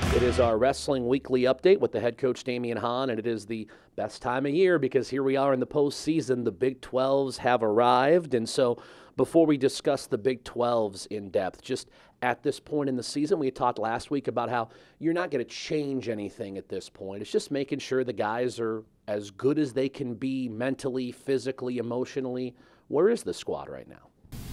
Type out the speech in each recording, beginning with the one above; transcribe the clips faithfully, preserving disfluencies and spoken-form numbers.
It is our Wrestling Weekly Update with the head coach, Damion Hahn, and it is the best time of year because here we are in the postseason. The Big twelves have arrived, and so before we discuss the Big twelves in depth, just at this point in the season, we had talked last week about how you're not going to change anything at this point. It's just making sure the guys are as good as they can be mentally, physically, emotionally. Where is the squad right now?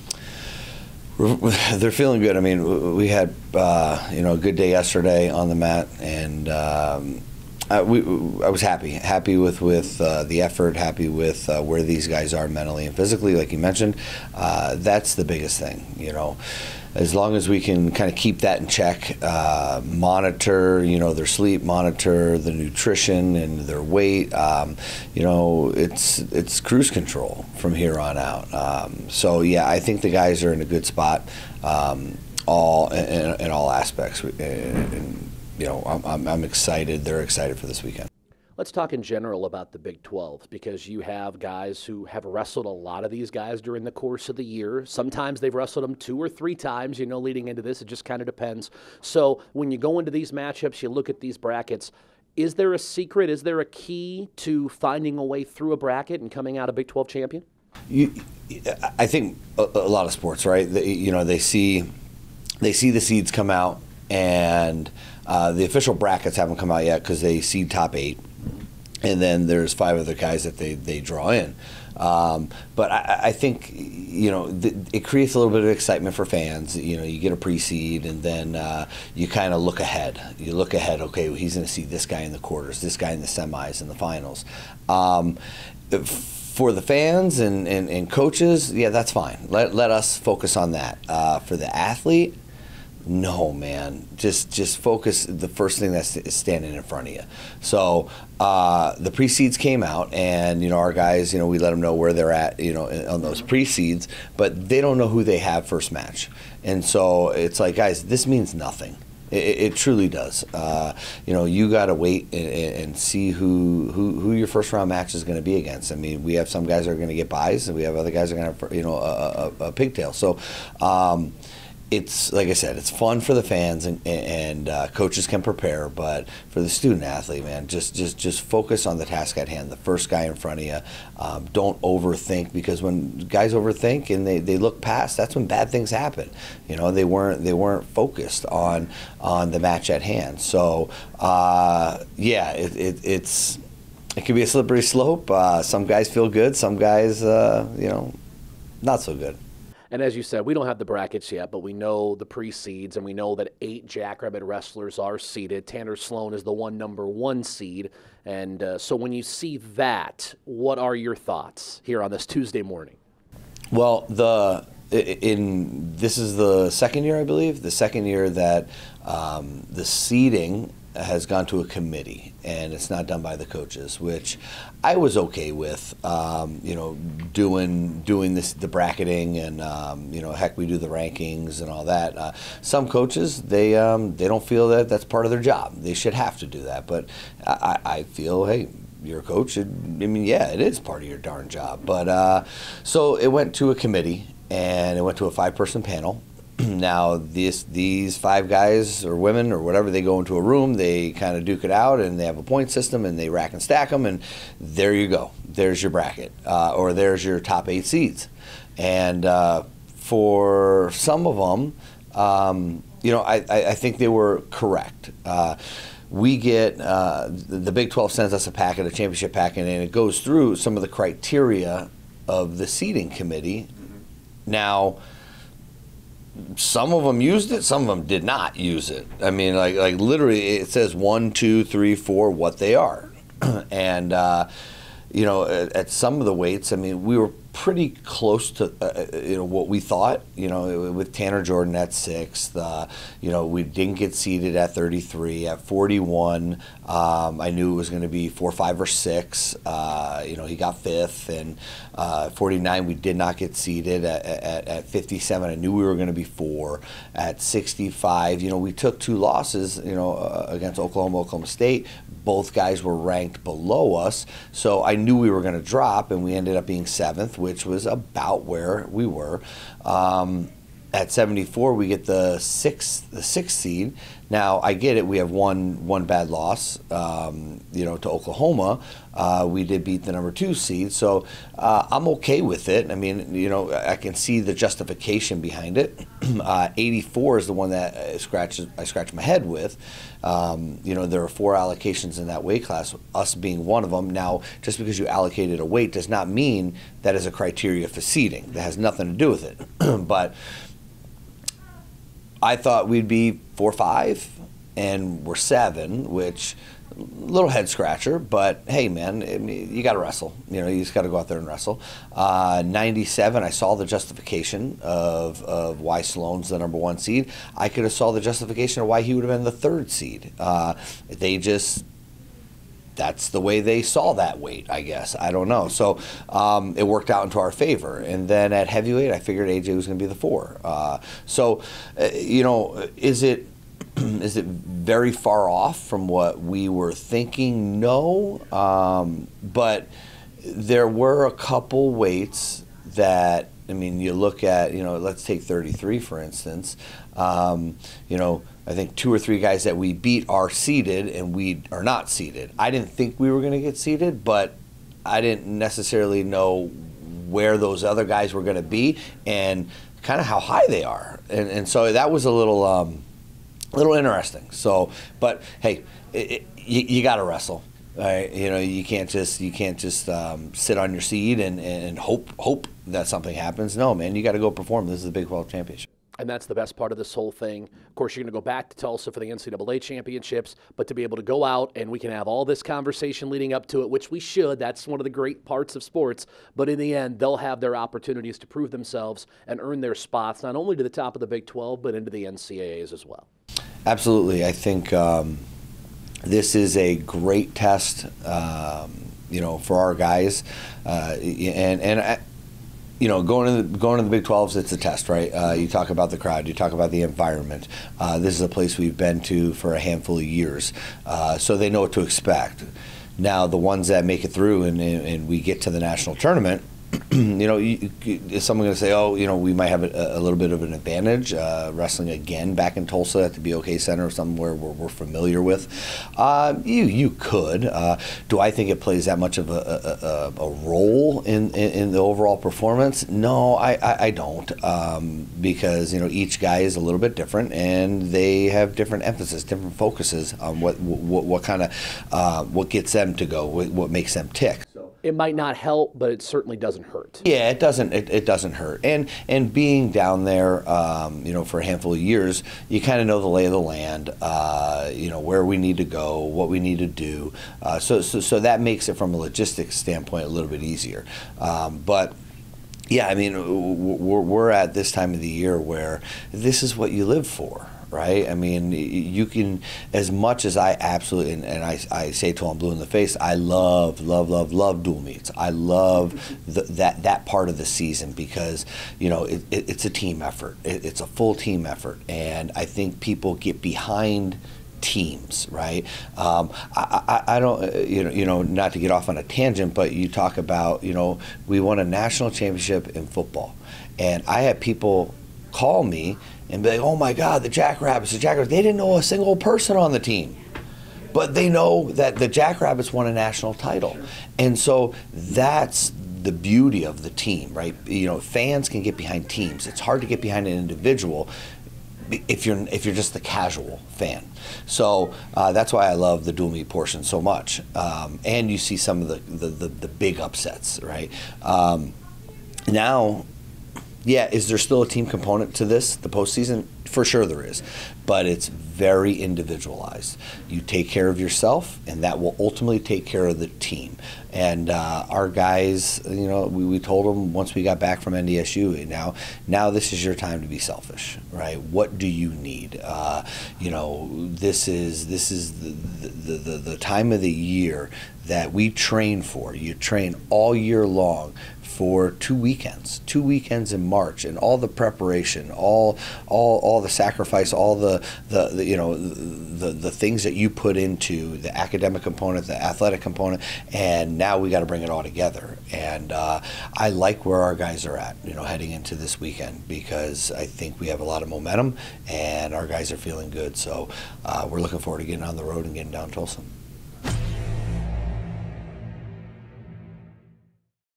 They're feeling good. I mean, we had uh, you know a good day yesterday on the mat, and um, I, we, I was happy, happy with with uh, the effort, happy with uh, where these guys are mentally and physically, like you mentioned. Uh, that's the biggest thing, you know. As long as we can kind of keep that in check, uh, monitor, you know, their sleep, monitor the nutrition and their weight. Um, you know, it's it's cruise control from here on out. Um, so yeah, I think the guys are in a good spot, um, all in, in all aspects. And, and you know, I'm, I'm I'm excited. They're excited for this weekend. Let's talk in general about the Big twelve because you have guys who have wrestled a lot of these guys during the course of the year. Sometimes they've wrestled them two or three times, you know, leading into this. It just kind of depends. So when you go into these matchups, you look at these brackets. Is there a secret? Is there a key to finding a way through a bracket and coming out a Big twelve champion? You, I think a, a lot of sports, right? They, you know, they see they see the seeds come out, and uh, the official brackets haven't come out yet because they seed top eight. And then there's five other guys that they, they draw in. Um, but I, I think, you know, th- it creates a little bit of excitement for fans. You know, you get a pre-seed, and then uh, you kind of look ahead. You look ahead, okay, well, he's going to see this guy in the quarters, this guy in the semis, and the finals. Um, for the fans and, and, and coaches, yeah, that's fine. Let, let us focus on that. Uh, for the athlete, no, man. Just just focus. The first thing that's is standing in front of you. So uh, the pre-seeds came out, and you know our guys. You know we let them know where they're at. You know on those pre-seeds, but they don't know who they have first match, and so it's like, guys, this means nothing. It, it truly does. Uh, you know you got to wait and, and see who, who who your first round match is going to be against. I mean, we have some guys that are going to get buys, and we have other guys that are going to have you know a, a, a pigtail. So. Um, It's like I said, it's fun for the fans, and, and uh, coaches can prepare. But for the student athlete, man, just just just focus on the task at hand. The first guy in front of you. Um, don't overthink, because when guys overthink and they, they look past, that's when bad things happen. You know, they weren't they weren't focused on on the match at hand. So uh, yeah, it, it, it's it can be a slippery slope. Uh, some guys feel good, some guys uh, you know not so good. And as you said, we don't have the brackets yet, but we know the pre-seeds, and we know that eight Jackrabbit wrestlers are seeded. Tanner Sloan is the one number one seed. And uh, so when you see that, what are your thoughts here on this Tuesday morning? Well, the in this is the second year, I believe, the second year that um, the seeding has gone to a committee, and it's not done by the coaches, which I was okay with. Um, you know, doing doing this the bracketing, and um, you know, heck, we do the rankings and all that. Uh, some coaches they um, they don't feel that that's part of their job. They should have to do that, but I, I feel, hey, you're a coach. I mean, yeah, it is part of your darn job. But uh, so it went to a committee, and it went to a five-person panel. Now, this, these five guys or women or whatever, they go into a room, they kind of duke it out, and they have a point system, and they rack and stack them, and there you go. There's your bracket, uh, or there's your top eight seeds. And uh, for some of them, um, you know, I, I, I think they were correct. Uh, we get, uh, the Big twelve sends us a packet, a championship packet, and it goes through some of the criteria of the seeding committee. Now, some of them used it, some of them did not use it. I mean, like like literally, it says one, two, three, four, what they are, and uh, you know, at, at some of the weights, I mean, we were pretty close to uh, you know what we thought. You know, with Tanner Jordan at sixth, uh, you know, we didn't get seated at thirty-three. At forty-one, um, I knew it was going to be four, five, or six. Uh, you know, he got fifth, and uh, forty-nine, we did not get seated. At, at, at fifty-seven, I knew we were going to be four. At sixty-five, you know, we took two losses. You know, uh, against Oklahoma, Oklahoma State. Both guys were ranked below us, so I knew we were going to drop, and we ended up being seventh, which was about where we were. Um, at seventy-four, we get the sixth, the sixth seed. Now, I get it. We have one one bad loss, um, you know, to Oklahoma. Uh, we did beat the number two seed, so uh, I'm okay with it. I mean, you know, I can see the justification behind it. uh, eighty-four is the one that I scratch I scratch my head with. Um, you know, there are four allocations in that weight class, us being one of them. Now, just because you allocated a weight does not mean that is a criteria for seeding. That has nothing to do with it. But I thought we'd be four five, and we're seven, which a little head scratcher. But hey, man, I mean, you got to wrestle. You know, you just got to go out there and wrestle. Uh, ninety-seven, I saw the justification of of why Sloan's the number one seed. I could have saw the justification of why he would have been the third seed. Uh, they just. That's the way they saw that weight, I guess. I don't know. So um, it worked out into our favor. And then at heavyweight, I figured A J was going to be the four. Uh, so, uh, you know, is it is it very far off from what we were thinking? No. Um, but there were a couple weights that, I mean, you look at, you know, let's take thirty-three, for instance. Um, you know, I think two or three guys that we beat are seeded and we are not seeded. I didn't think we were going to get seeded, but I didn't necessarily know where those other guys were going to be and kind of how high they are. And, and so that was a little, um, a little interesting. So, but hey, it, it, you, you got to wrestle. Right? You know, you can't just you can't just um, sit on your seat and, and hope hope that something happens. No, man, you got to go perform. This is the Big twelve Championship. And that's the best part of this whole thing. Of course, you're going to go back to Tulsa for the N C double A championships, but to be able to go out and we can have all this conversation leading up to it, which we should. That's one of the great parts of sports. But in the end, they'll have their opportunities to prove themselves and earn their spots, not only to the top of the Big twelve, but into the N C double A's as well. Absolutely. I think um, this is a great test, um, you know, for our guys. Uh, and, and I, You know, going to the, going to the Big twelves, it's a test, right? Uh, you talk about the crowd, you talk about the environment. Uh, this is a place we've been to for a handful of years, uh, so they know what to expect. Now, the ones that make it through and, and we get to the national tournament, you know, you, you, is someone going to say, oh, you know, we might have a, a little bit of an advantage uh, wrestling again back in Tulsa at the B O K Center, somewhere we're, we're familiar with? Uh, you you could. Uh, do I think it plays that much of a, a, a role in, in, in the overall performance? No, I, I, I don't, um, because, you know, each guy is a little bit different and they have different emphasis, different focuses on what what, what kind of, uh, what gets them to go, what, what makes them tick. It might not help, but it certainly doesn't hurt. Yeah, it doesn't. It, it doesn't hurt. And and being down there, um, you know, for a handful of years, you kind of know the lay of the land. Uh, you know, where we need to go, what we need to do. Uh, so so so that makes it from a logistics standpoint a little bit easier. Um, but. Yeah, I mean, we're, we're at this time of the year where this is what you live for, right? I mean, you can, as much as I absolutely, and, and I, I say till I'm blue in the face, I love, love, love, love dual meets. I love the, that that part of the season because, you know, it, it, it's a team effort. It, it's a full team effort. And I think people get behind teams, right? Um, I, I, I don't, you know, you know, not to get off on a tangent, but you talk about, you know, we won a national championship in football, and I had people call me and be like, "Oh my God, the Jackrabbits, the Jackrabbits!" They didn't know a single person on the team, but they know that the Jackrabbits won a national title, and so that's the beauty of the team, right? You know, fans can get behind teams. It's hard to get behind an individual if you're if you're just the casual fan. So uh, that's why I love the dual meet portion so much. Um, and you see some of the, the, the, the big upsets, right? Um, now, yeah, is there still a team component to this, the postseason? For sure there is, but it's very individualized. You take care of yourself, and that will ultimately take care of the team. And uh, our guys, you know, we, we told them once we got back from N D S U, now, now this is your time to be selfish, right? What do you need? Uh, you know, this is this is the the, the the time of the year that we train for. You train all year long for two weekends, two weekends in March, and all the preparation, all all all the sacrifice, all the the, the you know the the things that you put into the academic component, the athletic component, and now we got to bring it all together. And uh, I like where our guys are at, you know, heading into this weekend, because I think we have a lot of momentum and our guys are feeling good. So uh, we're looking forward to getting on the road and getting down Tulsa.